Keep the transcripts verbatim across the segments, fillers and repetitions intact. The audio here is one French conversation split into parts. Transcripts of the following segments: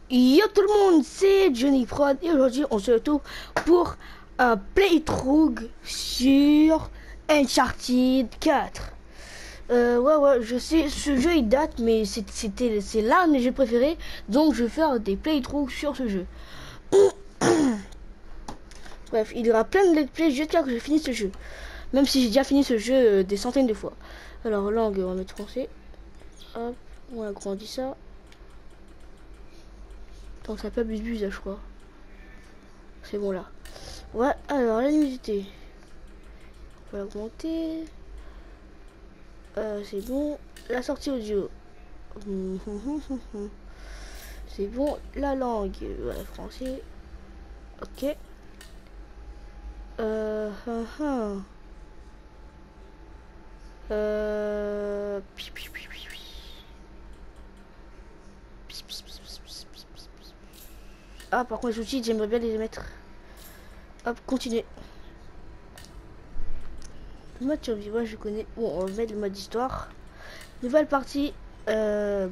Yo tout le monde, c'est Johnny Prod et aujourd'hui on se retrouve pour un playthrough sur Uncharted quatre. Euh, ouais ouais, je sais, ce jeu il date, mais c'était c'est l'un de mes jeux préférés, donc je vais faire des playthroughs sur ce jeu. Bref, il y aura plein de let's play jusqu'à que je finisse ce jeu, même si j'ai déjà fini ce jeu euh, des centaines de fois. Alors langue, on va mettre français. Hop, on agrandit ça. Donc ça peut bus là, je crois. C'est bon là. Ouais, alors la luminosité. On va augmenter. Euh, c'est bon. La sortie audio. C'est bon. La langue. Ouais, français. Ok. Euh. Euh. euh... Ah, par contre, les outils, j'aimerais bien les mettre. Hop, continuer. Le mode survie, ouais, je connais. Bon, on va mettre le mode histoire. Nouvelle partie. Euh...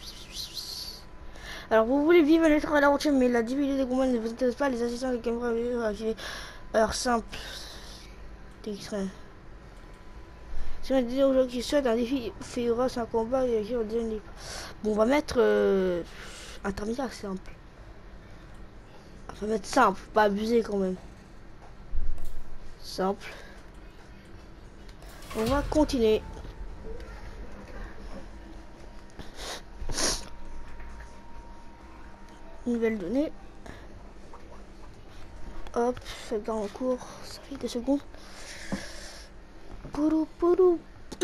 Alors, vous voulez vivre l'étrange à l'aventure, mais la difficulté des combats ne vous intéresse pas. Les assistants de caméra activés. Alors, simple. Extrait. Si on dit aux gens qui souhaitent un défi féroce, un combat, et qui on dit. Bon, on va mettre. Euh... intermédiaire, simple. On va mettre simple, pas abuser quand même. Simple. On va continuer. Nouvelle donnée. Hop, ça garde en cours. Ça fait deux secondes. Pourou, pourou.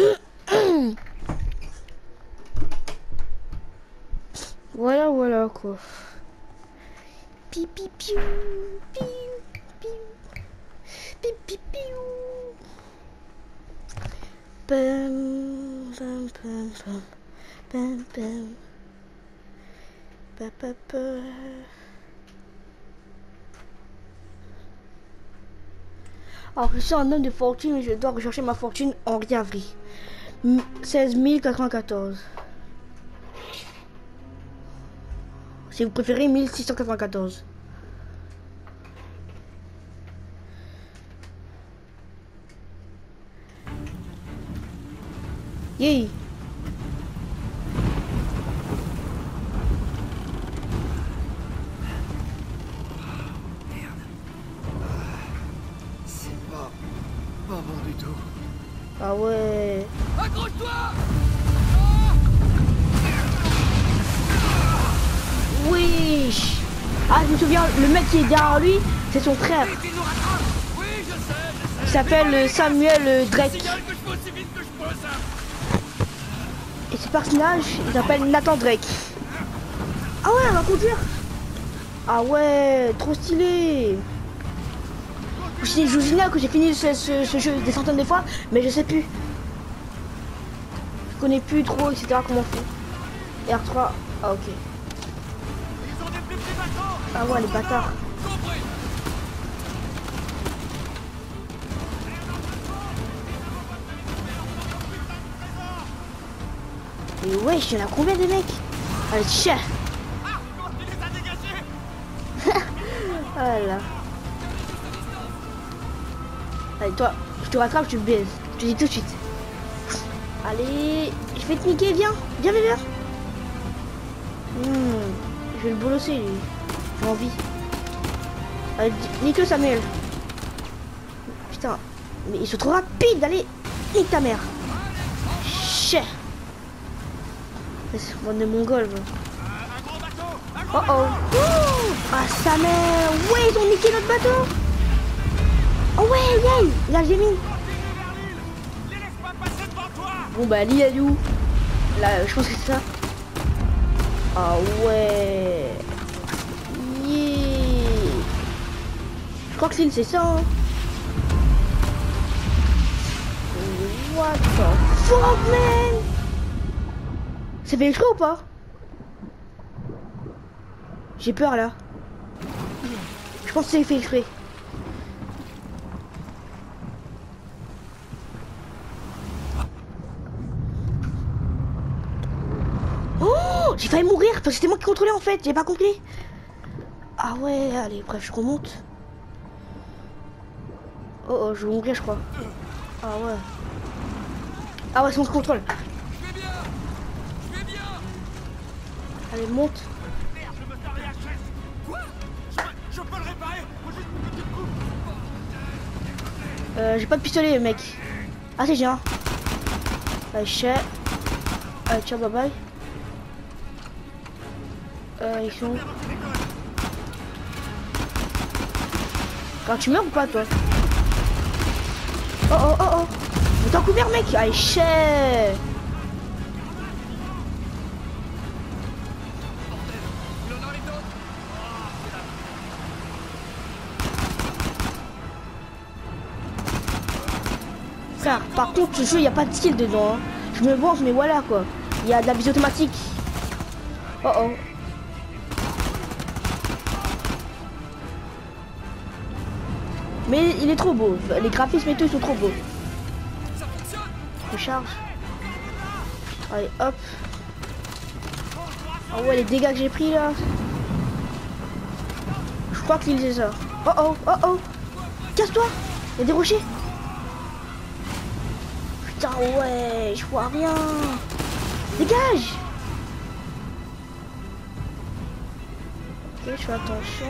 Voilà, voilà quoi. Pipi, piou, piou, piou. Pipi, piou. Pam, pam, pam, pam. Pam, pam. Pa, pa, pa. Alors je suis un homme de fortune et je dois rechercher ma fortune en Riavry. seize mille quatre-vingt-quatorze. Si vous préférez mille six cent quatre-vingt-quatorze. Yay. Pas bon du tout. Ah ouais. Accroche-toi! Oui. Ah, je me souviens, le mec qui est derrière lui, c'est son frère. Il nous rattrape! Oui, je sais, je sais. Il s'appelle Samuel Drake. Signale que je peux aussi vite que je peux, ça. Et ce personnage, il s'appelle Nathan Drake. Ah ouais, on va conduire. Ah ouais, trop stylé. Je vous signale que j'ai fini ce, ce, ce jeu des centaines de fois, mais je sais plus. Je connais plus trop, et cetera. Comment on fait. R trois, ah ok. Ils ont des plus petits bateaux. Ah ouais, les bâtards. Compris. Et wesh, il y en a combien de mecs? Allez, tiens. Ah, comment tu les as dégagés? Voilà. Allez, toi, je te rattrape, tu me baises. Je te dis tout de suite. Allez, je vais te niquer, viens. Viens, viens, viens. Hmm, je vais le bolosser, lui. J'ai envie. Allez, nique-le, Samuel. Putain, mais ils sont trop rapides. Allez, nique ta mère. Chais. C'est bande de mongols. Un gros bateau. Un Oh gros oh. Ouh, ah, sa mère. Ouais, ils ont niqué notre bateau. Oh ouais, yeah. Là, j'ai mis. Continue vers l'île. Les laisse pas passer devant toi. Bon bah l'île elle est où? Là je pense que c'est ça. Ah ouais. Yeah. Je crois que l'île c'est ça hein. What the fuck man? C'est fait exprès ou pas? J'ai peur là. Je pense que c'est fait exprès. J'ai failli mourir. Parce que c'était moi qui contrôlais en fait, j'ai pas compris. Ah ouais, allez, bref, je remonte. Oh oh, je vais mourir, je crois. Ah ouais. Ah ouais, c'est moi qui contrôle. Je vais bien. Je vais bien. Allez, monte. Merde, je me tordais la chaise. Quoi? je, peux- je peux le réparer. Faut juste une petite coupe. Euh, j'ai pas de pistolet, mec. Ah si, j'ai un. Allez, chais. Allez, ciao, bye bye. Euh, ils sont où? Quand tu meurs ou pas, toi? Oh oh oh oh. Mais t'es en couvert, mec. Allez, chais. Il en arrive d'autres. Frère, par contre, ce jeu, il n'y a pas de skill dedans. Hein. Je me venge, mais voilà quoi. Il y a de la visée automatique. Oh oh. Mais il est trop beau. Les graphismes et tout, ils sont trop beaux. Ça fonctionne. Je charge. Allez, hop. Ah ouais, les dégâts que j'ai pris là. Je crois qu'il c'est ça. Oh oh, oh oh. Casse-toi. Il y a des rochers. Putain, ouais, je vois rien. Dégage. Ok, je fais attention.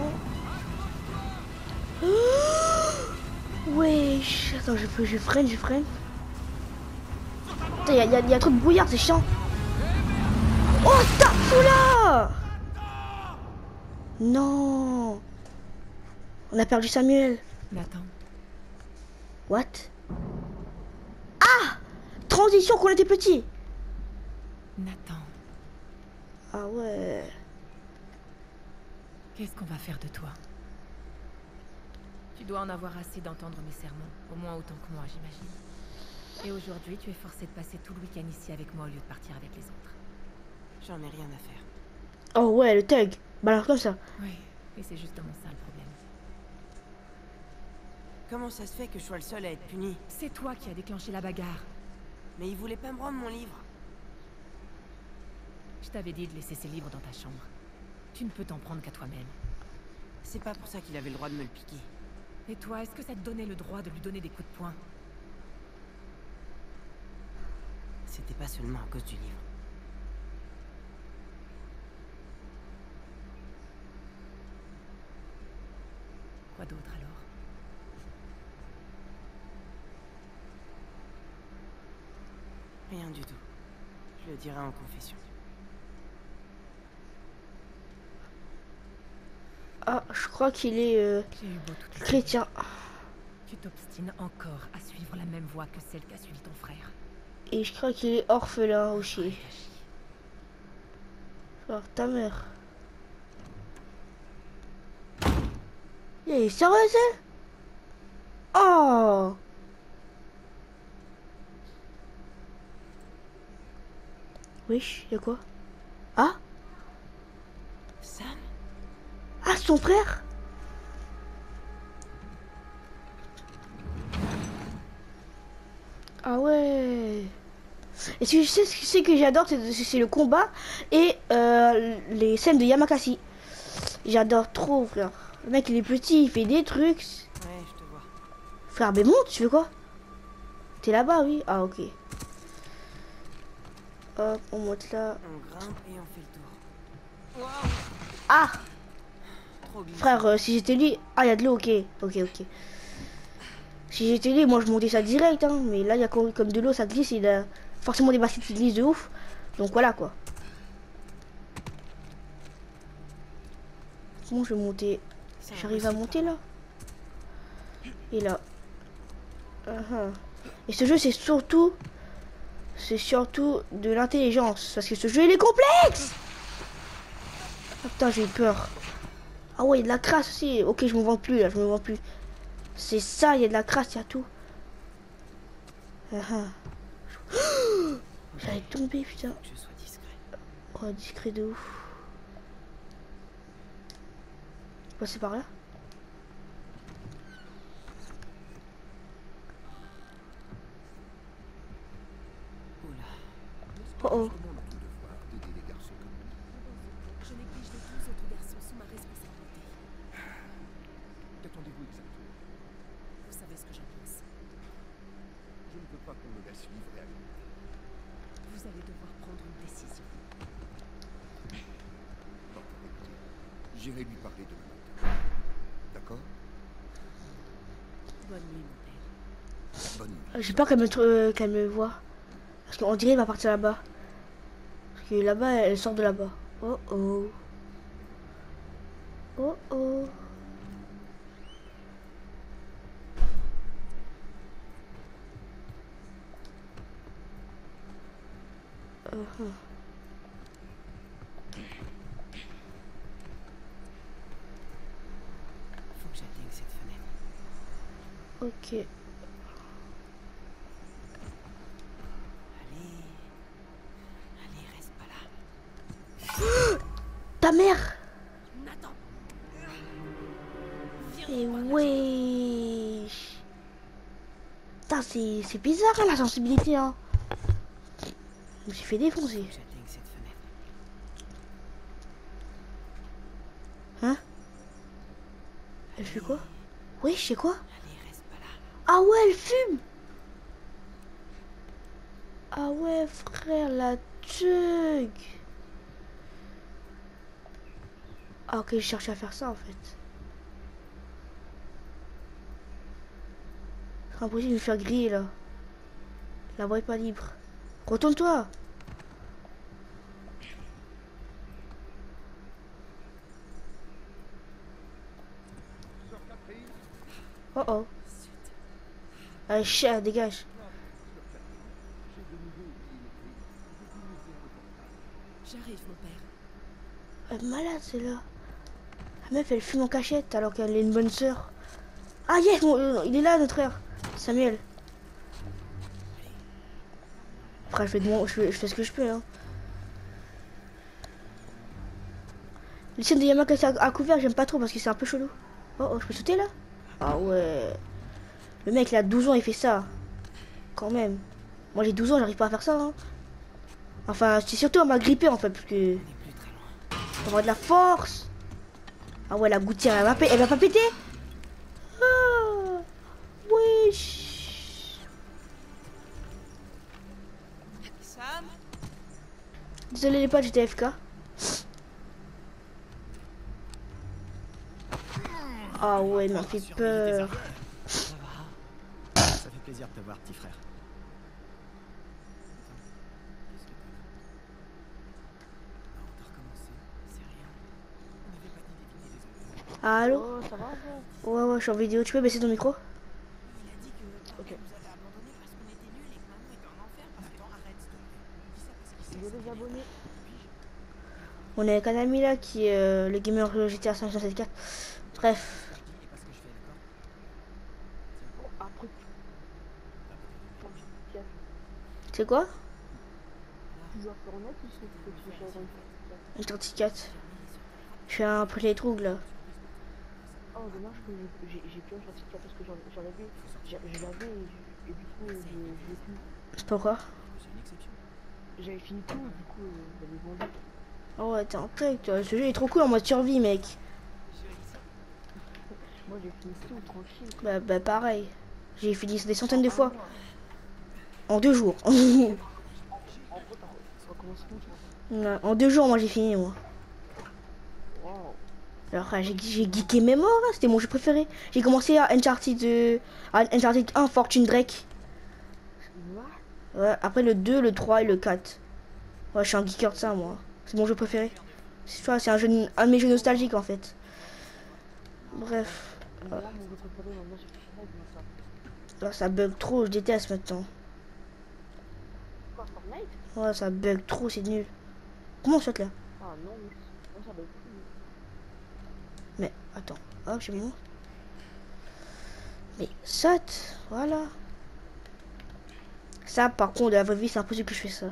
Oh wesh. Attends, je peux, je freine, je freine. Putain, il y, a- y, a- y a trop de brouillard, c'est chiant. Oh, t'as fou là. Non. On a perdu Samuel. Nathan, What? Ah! Transition quand on était petit. Nathan, Ah ouais. qu'est-ce qu'on va faire de toi? Tu dois en avoir assez d'entendre mes sermons, au moins autant que moi, j'imagine. Et aujourd'hui, tu es forcé de passer tout le week-end ici avec moi au lieu de partir avec les autres. J'en ai rien à faire. Oh ouais, le tag. Balance comme ça. Oui, et c'est justement ça le problème. Comment ça se fait que je sois le seul à être puni? C'est toi qui as déclenché la bagarre. Mais il voulait pas me rendre mon livre. Je t'avais dit de laisser ces livres dans ta chambre. Tu ne peux t'en prendre qu'à toi-même. C'est pas pour ça qu'il avait le droit de me le piquer. Et toi, est-ce que ça te donnait le droit de lui donner des coups de poing? C'était pas seulement à cause du livre. Quoi d'autre alors? Rien du tout. Je le dirai en confession. Ah, je crois qu'il est euh, J'ai eu beau toute la chrétien. Tu t'obstines encore à suivre la même voie que celle qu'a suivi ton frère. Et je crois qu'il est orphelin aussi. Hayashi. Alors, ta mère. Il est sérieux, elle? Oh! Wesh, y'a quoi? Ah? Sam? Ah, son frère? Ah ouais. Et ce que je sais, ce que c'est que j'adore, c'est c'est le combat et euh, les scènes de Yamakasi. J'adore trop, frère. Le mec, il est petit, il fait des trucs. Ouais, je te vois. Frère, mais monte, tu veux quoi? T'es là-bas, oui? Ah, ok. Hop, on monte là. On grimpe et on fait le tour. Ah! Trop glissant. Frère, euh, si j'étais lui... Ah, il y a de l'eau, ok. Ok, ok. Si j'étais lui, moi, je montais ça direct, hein. Mais là, il y a comme comme de l'eau, ça glisse. Il y a forcément des baskets qui glissent de ouf. Donc, voilà, quoi. Comment je vais monter? C'est J'arrive à impossible monter, pour là? Et là. Uh-huh. Et ce jeu, c'est surtout... C'est surtout de l'intelligence. Parce que ce jeu, il est complexe! Ah, putain, j'ai eu peur. Ah ouais, il y a de la crasse aussi. Ok, je me vends plus, là. Je me vends plus. C'est ça, il y a de la crasse, il y a tout. Uh-huh. J'allais tomber, putain. que je sois discret. Oh, discret de ouf. Passer par là. Oula. Oh oh. J'irai lui parler demain matin. D'accord? Bonne nuit, mon père. Bonne nuit. J'ai peur qu'elle me, tr- euh, qu'elle me voie. Parce qu'on dirait qu'elle va partir là-bas. Parce que là-bas, elle sort de là-bas. Oh oh. Oh oh. Uh-huh. Faut que j'atteigne cette fenêtre. Ok. Allez. Allez, reste pas là. Ta mère! Nathan. Et wesh! Putain, c'est c'est bizarre hein, la sensibilité hein. Je me suis fait défoncer. Faut que j'atteigne cette fenêtre. Hein? Elle fait quoi? Oui, je sais quoi? Allez, reste pas là. Ah ouais, elle fume! Ah ouais, frère, la thug! Ah ok, je cherchais à faire ça en fait. C'est impossible de me faire griller là. La voie est pas libre. Retourne-toi! Oh oh. Allez, chien, dégage. J'arrive, mon père. Elle est malade, c'est là. La meuf, elle fume en cachette alors qu'elle est une bonne sœur. Ah yes, mon- euh, il est là, notre frère. Samuel. Frère, je fais, de mon, je fais, je fais ce que je peux. Hein. Les scènes de Yamakasi à, à couvert, j'aime pas trop parce que c'est un peu chelou. Oh oh, je peux sauter là? Ah ouais. Le mec, il a douze ans, il fait ça. Quand même. Moi, j'ai douze ans, j'arrive pas à faire ça. Hein. Enfin, c'est surtout à m'a grippé en fait, parce que... On est plus très loin. On va de la force. Ah ouais, la gouttière, elle va, pé- elle va pas péter. Ah, wesh. Sam. Désolé les potes, j'étais F K. Ah ouais, il m'a fait peur. Ça va. Ça fait plaisir de te voir, petit frère. Qu'est-ce que t'as là? Non, t'as recommencé. C'est rien. On n'avait pas dit d'éliminer les enfants. Allô? Oh, ça va bon. Ouais, ouais, je suis en vidéo. Tu peux baisser ton micro? Il a dit que papa Ok. nous avait abandonnés parce qu'on était nuls et que maman était en enfer. Attends, arrête, s'il te plaît. Il dit ça parce qu'il sait Il y a que des ça fait abonnés. On est avec un ami là qui est euh, le gamer G T A cinq cent soixante-quatre. Bref. Je dis et pas ce que je fais, d'accord? Oh, après. Tiens, C'est quoi? tu joues à Fortnite ou c'est que tu joues à Une trente-quatre. Je fais un playthrough là. Oh, dommage que j'ai- j'ai j'ai plus un certificat parce que j'en j'en avais. J'ai- Je l'avais et, je- et du coup, je je l'ai plus. Pourquoi? C'est une exception. J'avais fini tout, du coup, euh, j'avais vendu. Oh ouais, t'es en tech toi. Ce jeu est trop cool en mode survie, mec. Moi, j'ai fini tout, tranquille. Bah, bah pareil. J'ai fini des centaines de fois. En deux jours. En gros, t'as recommencé tout, tu vois. Ouais, en deux jours, moi j'ai fini, moi. Wow. Alors, j'ai j'ai geeké mes morts, hein, c'était mon jeu préféré. J'ai commencé à Uncharted, euh, à Uncharted un, Fortune Drake. What? Ouais, après le deux, le trois et le quatre. Ouais, je suis un geeker de ça, moi. C'est mon jeu préféré. C'est tu vois, c'est un, jeu, un de mes jeux nostalgiques, en fait. Bref. Mais là, mon jeu préféré, maintenant, c'est Fortnite, maintenant. Là, ça bug trop, je déteste maintenant. Quoi, Fortnite? Ouais, ça bug trop, c'est nul. Comment on saute là? Ah non, mais moi, ça va être plus. Mais, attends. Hop, j'ai mon. Mais, saute. Voilà. Ça, par contre, de la vraie vie, c'est impossible que je fais ça.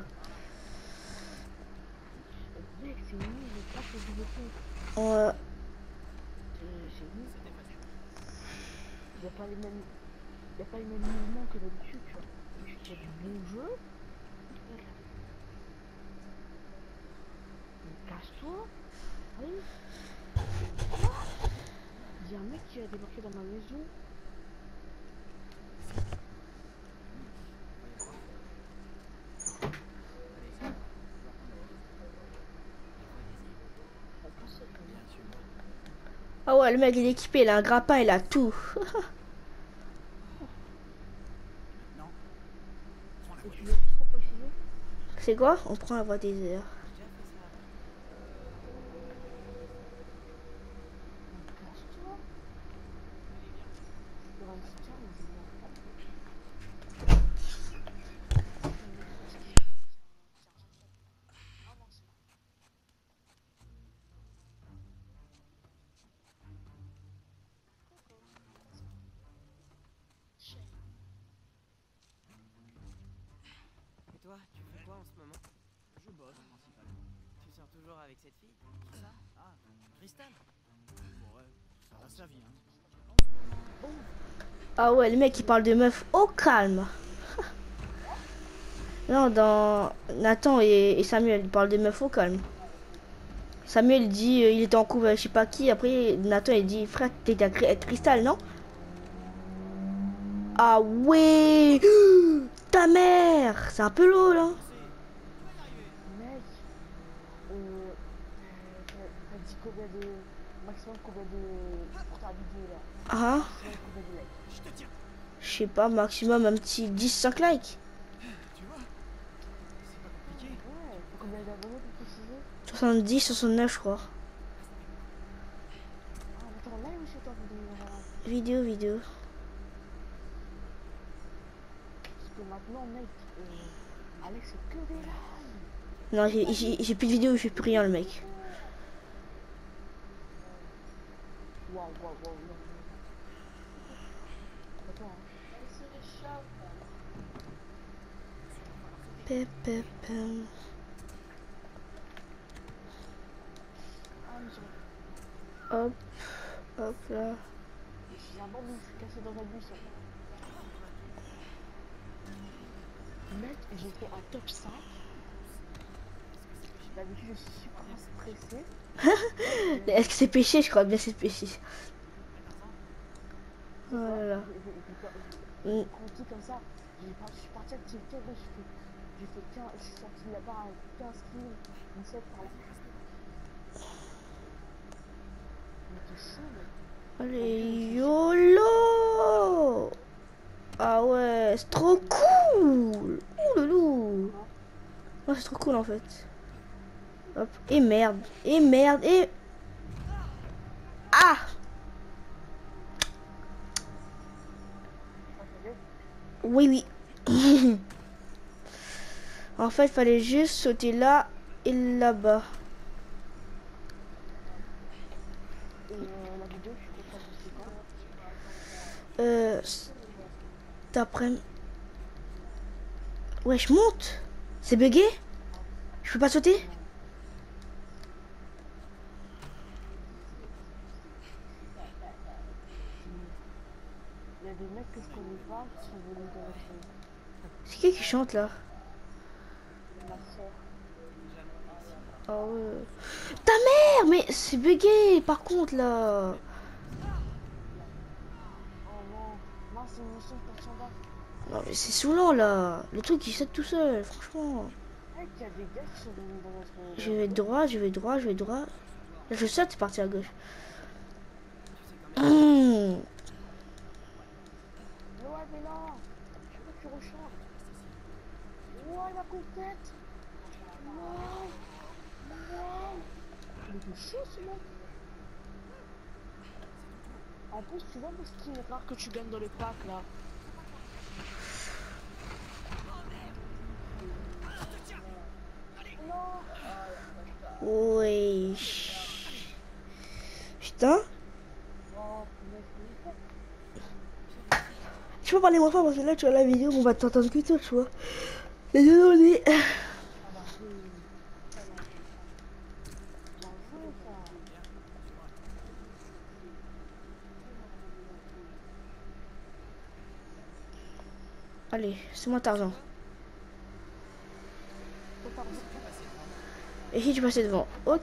Mec, c'est nul, j'ai pas fait du jeu. Ouais. C'est c'est nul. Il n'y a pas les mêmes. Il y a pas les mêmes mouvements que d'habitude, tu vois. Il y a du bon jeu. Mais casse-toi. Allez. Il y a un mec qui a débarqué dans ma maison. On passe quand même. Ah ouais, le mec il est équipé, il a un grappin, il a tout. Maintenant, prends la Et tu voiture. veux trop préciser? C'est quoi? On prend la voie des airs. J'ai déjà fait ça avant. Donc, casse-toi. Le reste, tiens, mais je vais en Et toi, tu fais quoi en ce moment? Je bosse principalement. Tu sors toujours avec cette fille? Qui ça? Ah, Tristan. Bon, ouais, ça va sa vie, hein. Ah ouais, le mec il parle de meuf au calme. Non, dans Nathan et, et Samuel, ils parlent de meuf au calme. Samuel il dit euh, il était en couple avec je sais pas qui. Après Nathan il dit frère t'étais avec Cristal non? Ah ouais. Ta mère. C'est un peu lourd là. Mec, euh, t'as t'as dit combien de... maximum combien de... pour ta vidéo là? Ah Maximum combien de likes? Je te tiens. je sais pas, maximum un petit dix cinq likes. Tu vois? C'est pas compliqué. Ouais, t'as combien d'abonnés pour préciser? soixante-dix, soixante-neuf je crois. Ah, mais t'es en live ou c'est ta vidéo là? Vidéo, vidéo. Parce que maintenant, mec, euh, Alex, c'est que des lives. Non, j'ai- j'ai j'ai plus de vidéo, il fait plus rien le mec. Waouh, waouh, waouh, non. Attends, hein. C'est des chats. Pe, pe, pe. Ah, mais j'ai... Hop, hop là. J'ai un bambou, je suis cassé dans un buisson. Mec, j'ai fait un top cinq. D'habitude, je suis super stressé. Est-ce que c'est péché? Je crois bien que c'est péché. Oh là là. J'ai Mm. grandi comme ça. J'ai pas- Je suis parti à TikTok, j'ai fait, j'ai fait quinze, je suis sorti là-bas à quinze kills, dix-sept par là. Mais t'es chaud, mec. Allez, YOLO! Ah ouais, c'est trop cool! Ouh loulou! Ouais, c'est trop cool en fait. Hop, et merde, et merde, et... Ah! Oui, oui. En fait, il fallait juste sauter là et là-bas. Et euh, la vidéo, tu comptes la poster quand? Euh... D'après... Ouais, je monte. C'est bugué? Je peux pas sauter? Il y a des mecs que je connais pas qui sont venus dans notre film. C'est qui qui chante là? Ma soeur. Ah ouais. Ta mère! Mais c'est bugué par contre là. Oh non, non, c'est une mission pour son bas. Non mais c'est saoulant là. Le truc il saute tout seul, franchement. Mec, il y a des gars qui sont venus dans notre... Je vais droit, je vais droit, je vais droit. Là je saute, c'est parti à gauche. Mmh. Ouais, mais non, je veux que tu rechantes. Ouais, la complète. Ouais. Ouais. Il était chaud ce mec. En plus, tu vois le skin rare que tu gagnes dans le pack là. Non. Oui. Putain. Oh, punaise, Tu peux parler moins fort parce que là tu vois la vidéo, on va t'entendre que toi, tu vois. Désolé. ça va jouer. Ça va jouer ça. Allez, c'est moi Tarzan. Et si tu passais devant? Ok.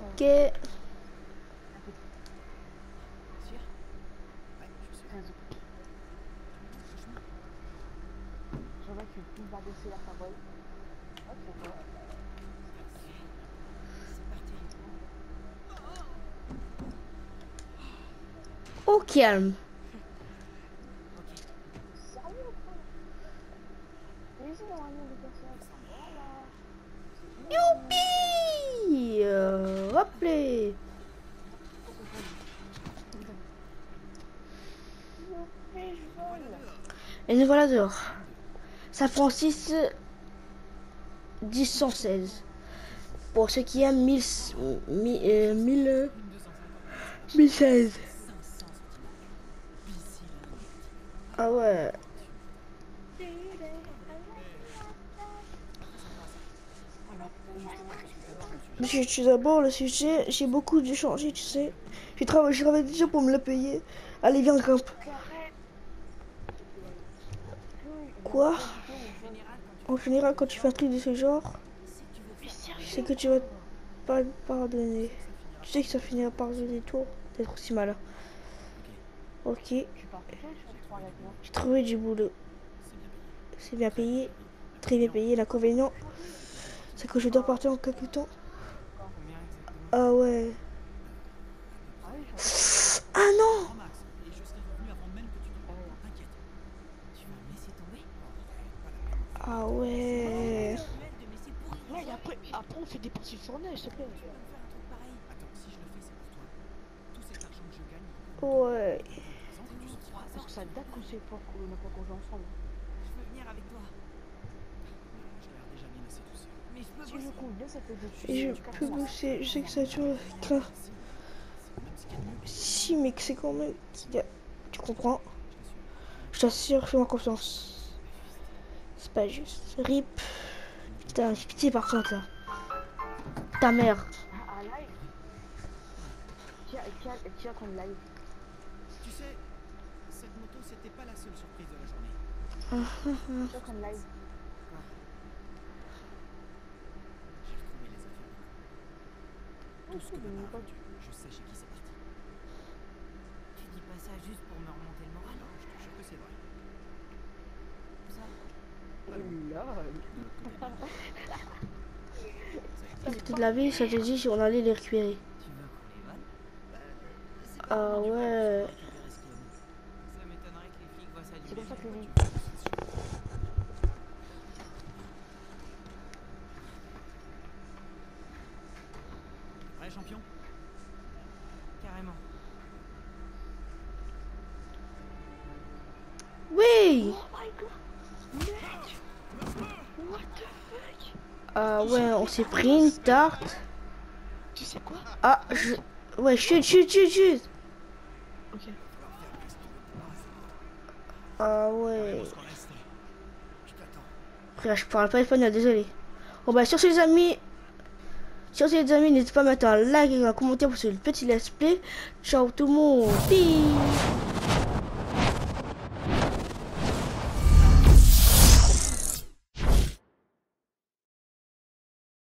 Je vois que tu vas baisser la parole. Hop, c'est bon. C'est parti. Au calme. Ok. Sérieux, frère? Mais ici, normalement, des personnes. Voilà. Youpi euh, hop les. Mais je vole. Et nous voilà dehors. San Francisco dix cent seize. Pour ceux qui aiment mille, mille, euh, mille, euh, mille seize. Ah ouais. Parce que tout d'abord, le sujet, j'ai beaucoup dû changer, tu sais. J'ai travaillé, j'ai travaillé déjà pour me le payer. Allez, viens, grimpe. Quoi? En général, quand tu fais un truc de ce genre, c'est que tu vas pas le pardonner. Tu sais que ça finira par des tours d'être aussi malin. Ok. Tu pars tout seul, je te parle avec moi. J'ai trouvé du boulot. C'est bien payé. Très bien payé. L'inconvénient, c'est que je dois partir en quelques temps. Combien exactement? Ah ouais. Ah oui, j'en ai. Ah non! Grand max. Et je serai revenu avant même que tu te rendes. T'inquiète. Tu vas me laisser tomber? Ah ouais. Duel de Messi pourri. Ouais, et après, après, on fait des parties de fournaise, s'il te plaît. Tu vas me faire un truc pareil. Attends, si je le fais, c'est pour toi. Tout cet argent que je gagne, Ouais. présent et tu sortiras. Parce que ça date qu'on s'est pas qu'on n'a pas qu'on joue ensemble. Je veux venir avec toi. Non, je l'air déjà bien assez tout seul. Mais je peux Si bosser. je compte bien, ça fait des Et je peux bosser. Je sais que ça dure. qu'un- Si, mais que c'est quand même qu'il y a. Tu comprends? Je t'assure, fais-moi confiance. C'est pas juste. Rip. Putain, j'ai pitié par contre là. Ta mère. Ah, à live. Qui a, qui a, qui a ton live? Tu sais, cette moto, c'était pas la seule surprise de la journée. Qui a ton live? J'ai retrouvé les affaires. Tout ce que mais Bernard a pas- vendu, je sais chez qui c'est parti. Tu dis pas ça juste pour me remonter le moral. Non, je te jure que c'est vrai. Ça. Toute la vie, ça te dit si on allait les récupérer. Tu veux qu'on les vole? Ah ouais. Récupérer ce qu'il y a mis. Ça m'étonnerait que les flics voient ça du C'est comme ça que début. lui. Ouais, champion. Carrément. Oui. Oh my god! Mec! What the fuck? Ah ouais, on s'est pris une tarte. Tu sais quoi? Ah, je... Ouais, chut, chut, chut, chut. Ok. Ah ouais. On se reste. Je t'attends. Frère, je parle pas espagnol, désolé. Bon bah sur ce les amis, sur ce les amis, n'hésitez pas à mettre un like et un commentaire pour ce petit let's play. Ciao tout le monde. Peace.